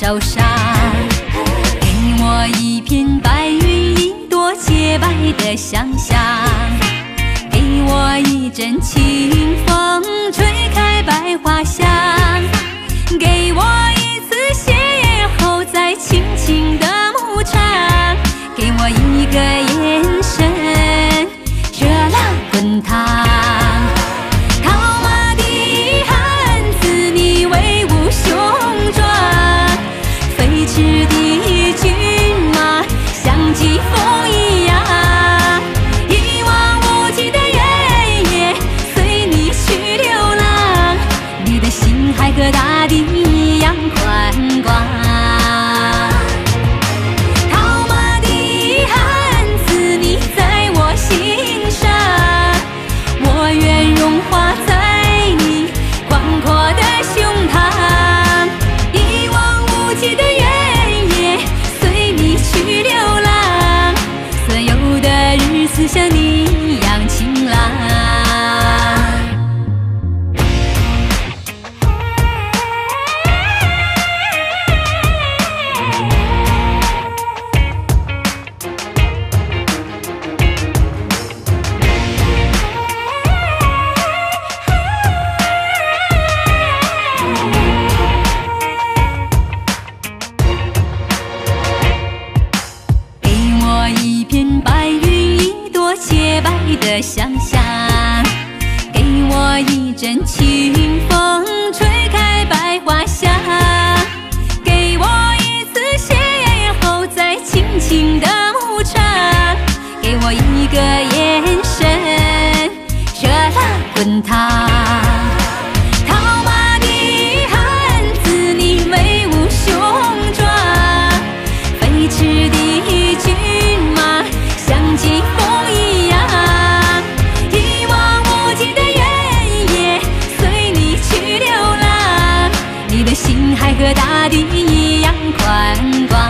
头上，给我一片白云，一朵洁白的想象，给我一阵清风，吹开百花香，给我一次邂逅，再轻轻的牧场，给我一个眼神，热浪滚烫。赤的骏马像疾风一样，一望无际的原野随你去流浪，你的心海和大地一样宽广。套马的汉子你在我心上，我愿融化在你广阔的胸膛，一望无际的去流浪，所有的日子像你一样晴朗。一片白云，一朵洁白的想象，给我一阵清风，吹开百花香，给我一次邂逅，再轻轻的牧场，给我一个眼神，热浪滚烫。心海和大地一样宽广，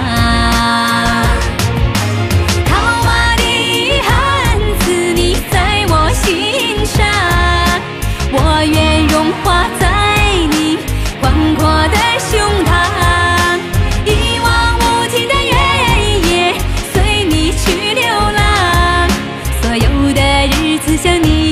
套马的汉子你在我心上，我愿融化在你广阔的胸膛，一望无际的原野随你去流浪，所有的日子像你